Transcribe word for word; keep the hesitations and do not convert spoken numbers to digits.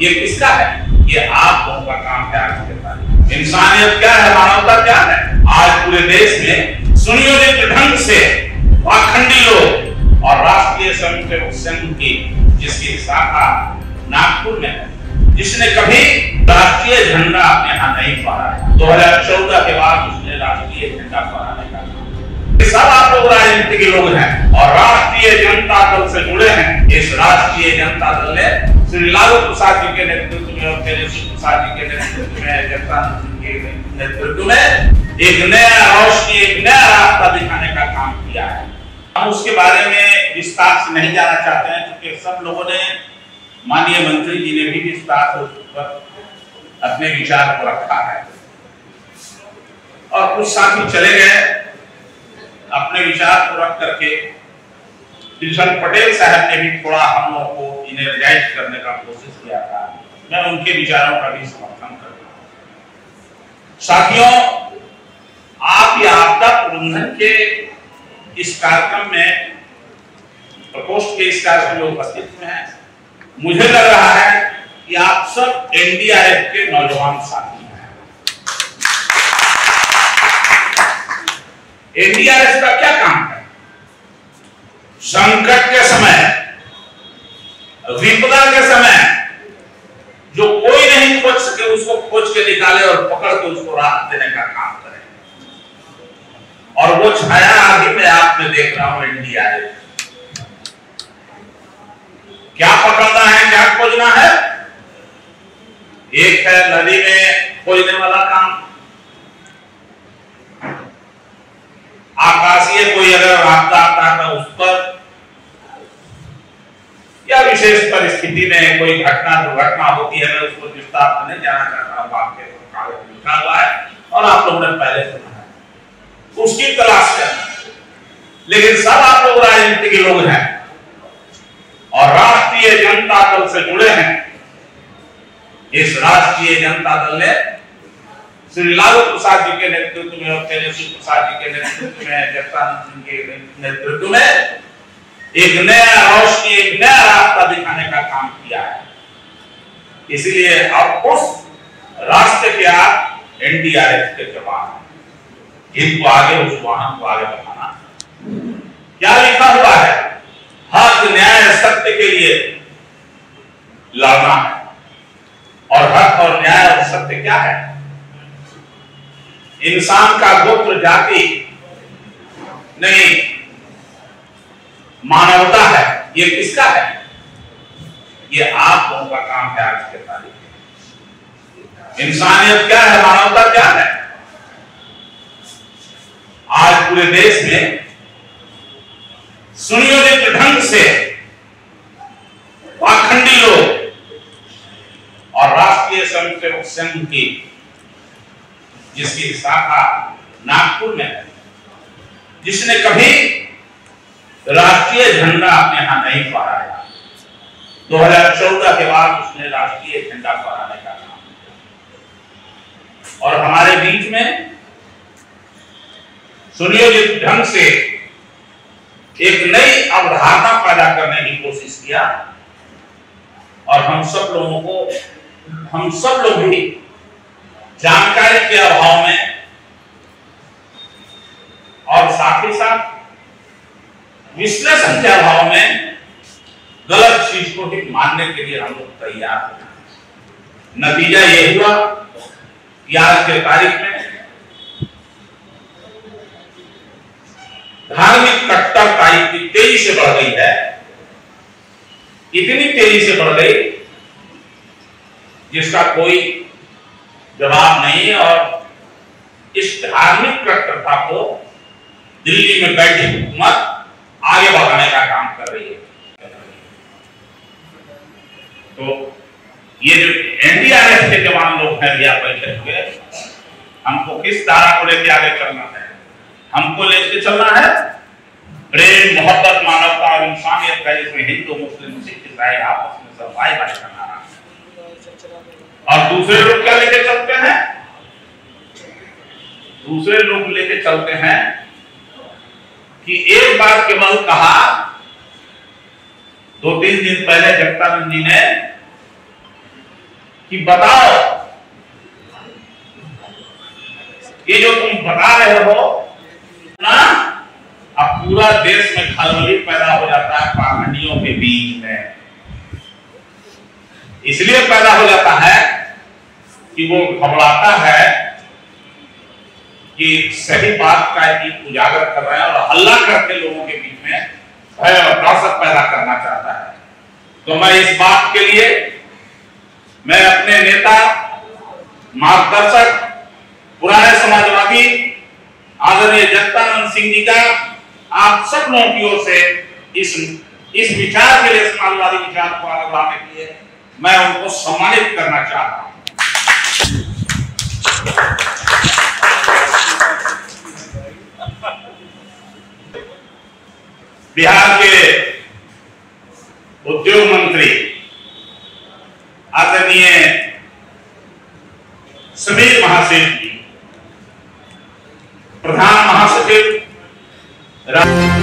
ये किसका है? ये आप लोगों का काम है। आज के तारीख इंसानियत क्या है, मानवता क्या है? आज पूरे देश में सुनियोजित ढंग से पाखंडी लोग और राष्ट्रीय स्वयंसेवक संघ की जिसकी शाखा नागपुर में है, जिसने कभी राष्ट्रीय झंडा अपने यहाँ नहीं फहराया, दो हजार चौदह के बाद उसने राष्ट्रीय झंडा फहराने का काम। सब आप लोग राजनीति के लोग हैं और राष्ट्रीय जनता दल से जुड़े हैं। इस राष्ट्रीय जनता दल ने श्री लालू प्रसाद जी के नेतृत्व में और तेजस्वी प्रसाद जी के नेतृत्व में, जगदानंद सिंह के नेतृत्व में एक नया रोशनी, एक नया रास्ता दिखाने का काम किया है। हम उसके बारे में विस्तार से नहीं जाना चाहते हैं क्योंकि सब लोगों ने, माननीय मंत्री जी ने भी विस्तार से उस पर अपने विचार को रखा है और कुछ साथी चले गए अपने विचार को रख करके। किशन पटेल साहब ने भी थोड़ा हम लोगों को इनर्जाइज करने का कोशिश किया था, मैं उनके विचारों का भी समर्थन करता हूं। साथियों, आप ये आपदा प्रबंधन के इस कार्यक्रम में, प्रकोष्ठ के इस कार्यक्रम में उपस्थित हैं, मुझे लग रहा है कि आप सब एन डी आर एफ के नौजवान साथी हैं। एन डी आर एफ का क्या काम है? संकट के समय, विपदा के समय जो कोई नहीं खोज सके उसको खोज के निकाले और पकड़ के उसको राहत देने का काम करे। और वो छाया आदि में आप में देख रहा हूं एन डी आर एफ। क्या पकड़ना है, क्या खोजना है? एक है नदी में खोजने वाला काम, आकाशीय कोई अगर आपदा आता है उस पर, या विशेष परिस्थिति में कोई घटना दुर्घटना होती है, मैं उसको विस्तार से नहीं जाना चाहता हूं, आपके कागज में लिखा हुआ है और आप लोगों ने पहले सुना है, उसकी तलाश करना। लेकिन सब आप लोग राजनीति के लोग हैं और राष्ट्रीय जनता दल से जुड़े हैं। इस राष्ट्रीय जनता दल ने श्री लालू प्रसाद जी के नेतृत्व में और तेजस्वी प्रसाद जी के नेतृत्व में, जगदानंद सिंह के नेतृत्व में एक नया रोशनी, एक नया रास्ता दिखाने का काम किया है। इसलिए अब उस रास्ते के आप एन डी आर एफ के जवान, इनको आगे, उस वाहन को आगे बढ़ाना। क्या लिखा हुआ है? हक, न्याय, सत्य के लिए लड़ना है। और हक और न्याय और सत्य क्या है? इंसान का गोत्र, जाति नहीं, मानवता है। ये किसका है? ये आप लोगों का काम है। आज के तारीख इंसानियत क्या है, मानवता क्या है? आज पूरे देश में सुनियोजित ढंग से पाखंडी लोग और राष्ट्रीय स्वयंसेवक संघ की जिसकी शाखा नागपुर में है, जिसने कभी राष्ट्रीय झंडा अपने यहां नहीं फहराया, दो हजार चौदह के बाद उसने राष्ट्रीय झंडा फहराने का काम। और हमारे बीच में सुनियोजित ढंग से एक नई अवधारणा पैदा करने की कोशिश किया और हम सब लोगों को, हम सब लोग भी जानकारी के अभाव में और साथ ही साथ विश्लेषण के अभाव में गलत चीज को भी मानने के लिए हम लोग तैयार हैं। नतीजा ये हुआ कि आज के तारीख में धार्मिक कट्टरता इतनी तेजी से बढ़ गई है, इतनी तेजी से बढ़ गई जिसका कोई जवाब नहीं है। और इस धार्मिक कट्टरता को दिल्ली में बैठी हुकूमत आगे बढ़ाने का काम कर रही है। तो ये जो एन डी आर एफ के जवान लोग हैं यहाँ बैठे हुए, हमको किस धारा को लेकर आगे चलना है? हमको लेके चलना है प्रेम, मोहब्बत, मानवता और इंसानियत का, जिसमें हिंदू, मुस्लिम, सिख, ईसाई आपस में सब भाई भाई का नारा। और दूसरे लोग क्या लेके चलते हैं? दूसरे लोग लेके चलते हैं कि एक बार केवल कहा, दो तीन दिन पहले जगदानंद जी ने कि बताओ ये जो तुम बता रहे हो ना, अब पूरा देश में खलबली पैदा हो जाता है पाखंडियों के बीच में। इसलिए पैदा हो जाता है कि वो घबराता है कि सही बात का एक उजागर कर रहे हैं और हल्ला करके लोगों के बीच में भय और दहशत पैदा करना चाहता है। तो मैं इस बात के लिए मैं अपने नेता, मार्गदर्शक, पुराने समाजवादी आदरणीय जगदानंद सिंह जी का आप सब लोगों की ओर से इस इस विचार के लिए, समाजवादी विचार को आगे बढ़ाने के लिए मैं उनको सम्मानित करना चाहता हूं। बिहार के उद्योग मंत्री आदरणीय समीर महासेठ जी, प्रधान महासचिव